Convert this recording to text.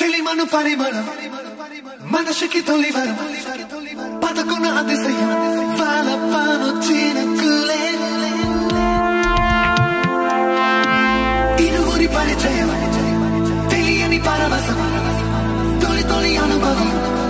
చెలిమను పరిమళం మనసుకి తొలివరం పదకున్న అతిశయం పాలపానొచ్చిన కులే ఇరువురి పరిచయం తెలియని పరవశం తొలి తొలి అనుభవం